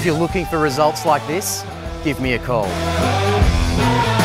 If you're looking for results like this, give me a call.